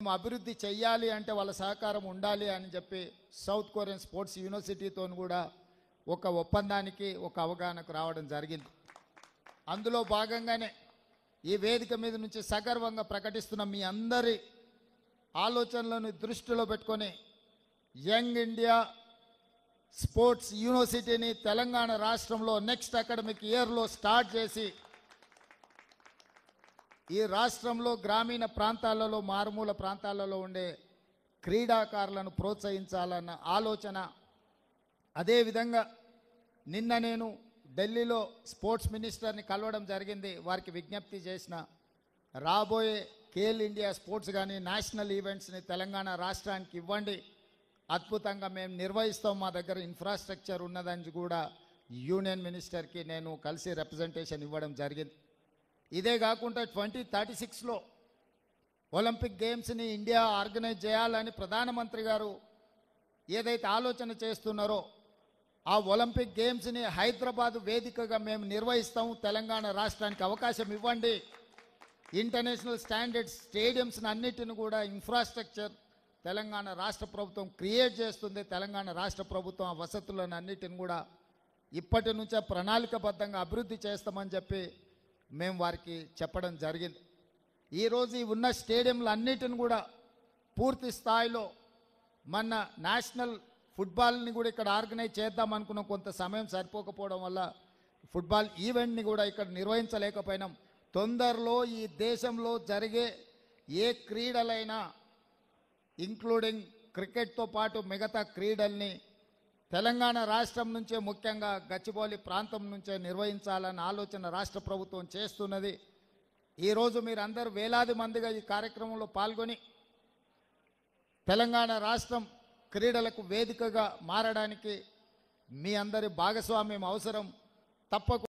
అభివృద్ధి చెయ్యాలి అంటే వాళ్ళ సహకారం ఉండాలి అని చెప్పి సౌత్ కొరియన్ స్పోర్ట్స్ యూనివర్సిటీతో కూడా ఒక ఒప్పందానికి ఒక అవగాహనకు రావడం జరిగింది. అందులో భాగంగానే ఈ వేదిక మీద నుంచి సగర్వంగా ప్రకటిస్తున్న మీ అందరి ఆలోచనలను దృష్టిలో పెట్టుకొని యంగ్ ఇండియా స్పోర్ట్స్ యూనివర్సిటీని తెలంగాణ రాష్ట్రంలో నెక్స్ట్ అకాడమిక్ ఇయర్లో స్టార్ట్ చేసి ఈ రాష్ట్రంలో గ్రామీణ ప్రాంతాలలో మారుమూల ప్రాంతాలలో ఉండే క్రీడాకారులను ప్రోత్సహించాలన్న ఆలోచన. అదేవిధంగా నిన్న నేను ఢిల్లీలో స్పోర్ట్స్ మినిస్టర్ని కలవడం జరిగింది. వారికి విజ్ఞప్తి చేసిన రాబోయే ఖేల్ ఇండియా స్పోర్ట్స్ కానీ నేషనల్ ఈవెంట్స్ని తెలంగాణ రాష్ట్రానికి ఇవ్వండి, అద్భుతంగా మేము నిర్వహిస్తాం, మా దగ్గర ఇన్ఫ్రాస్ట్రక్చర్ ఉన్నదని కూడా యూనియన్ మినిస్టర్కి నేను కలిసి రిప్రజెంటేషన్ ఇవ్వడం జరిగింది. ఇదే కాకుండా 2036లో ఒలింపిక్ గేమ్స్ని ఇండియా ఆర్గనైజ్ చేయాలని ప్రధానమంత్రి గారు ఏదైతే ఆలోచన చేస్తున్నారో ఆ ఒలింపిక్ గేమ్స్ని హైదరాబాద్ వేదికగా మేము నిర్వహిస్తాము, తెలంగాణ రాష్ట్రానికి అవకాశం ఇవ్వండి, ఇంటర్నేషనల్ స్టాండర్డ్స్ స్టేడియంస్ని అన్నిటిని కూడా ఇన్ఫ్రాస్ట్రక్చర్ తెలంగాణ రాష్ట్ర ప్రభుత్వం క్రియేట్ చేస్తుంది, తెలంగాణ రాష్ట్ర ప్రభుత్వం ఆ వసతులను అన్నిటిని కూడా ఇప్పటి నుంచే ప్రణాళికబద్ధంగా అభివృద్ధి చేస్తామని చెప్పి మేము వారికి చెప్పడం జరిగింది. ఈరోజు ఈ ఉన్న స్టేడియంలు అన్నిటిని కూడా పూర్తి స్థాయిలో మన నేషనల్ ఫుట్బాల్ని కూడా ఇక్కడ ఆర్గనైజ్ చేద్దాం అనుకున్న కొంత సమయం సరిపోకపోవడం వల్ల ఫుట్బాల్ ఈవెంట్ని కూడా ఇక్కడ నిర్వహించలేకపోయినాం. తొందరలో ఈ దేశంలో జరిగే ఏ క్రీడలైనా ఇంక్లూడింగ్ క్రికెట్తో పాటు మిగతా క్రీడల్ని తెలంగాణ రాష్ట్రం నుంచే ముఖ్యంగా గచ్చిబౌలి ప్రాంతం నుంచే నిర్వహించాలన్న ఆలోచన రాష్ట్ర ప్రభుత్వం చేస్తున్నది. ఈరోజు మీరందరూ వేలాది మందిగా ఈ కార్యక్రమంలో పాల్గొని తెలంగాణ రాష్ట్రం క్రీడలకు వేదికగా మారడానికి మీ అందరి భాగస్వామ్యం అవసరం. తప్పకుండా